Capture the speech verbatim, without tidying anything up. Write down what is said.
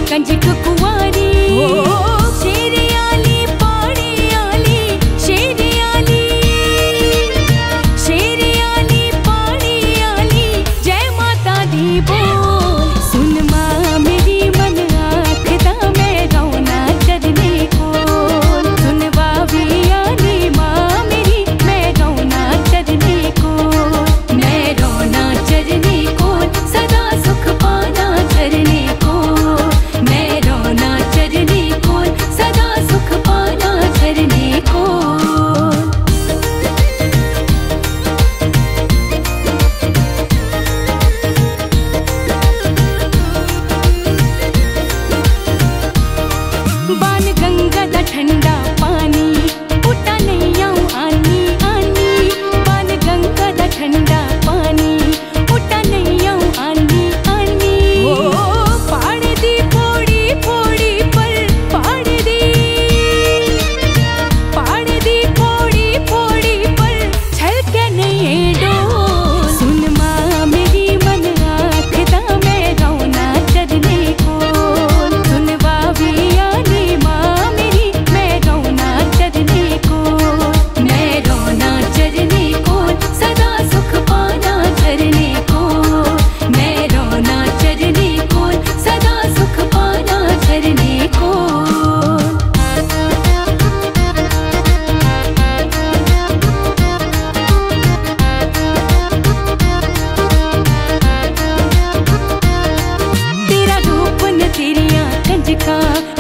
कंजक कुंवारी शेरे आली पाड़े आली शेरे आली शेरे आली पाड़े आली जय माता दी बोल। सुन माँ मेरी मन आखदा मैं रौना चरने को सुन बावी आली माँ मेरी मैं रौना चरने को मैं रौना चरने को सदा सुख पाना चरने को मैं रौना चरने को सदा सुख पाना चरने को। बान गंगा दा ठंडा पानी उटा नहीं आऊं आनी आनी बान गंगा दा ठंडा पानी उटा नहीं आऊं आनी आनी पाड़ दी फोड़ी फोड़ी पर पाड़ दी पाड़ दी फोड़ी फोड़ी पर छलके नहीं डोल। सुन माँ मेरी मन आखदा मैं रौना चरने को सुन बावी आली माँ मेरी मैं रौना चरने को मैं रौना चरने को सदा सुख पाना चरने को मैं रौना चरने को सदा सुख पाना चरने को। तेरा रूप न तेरियां कंजका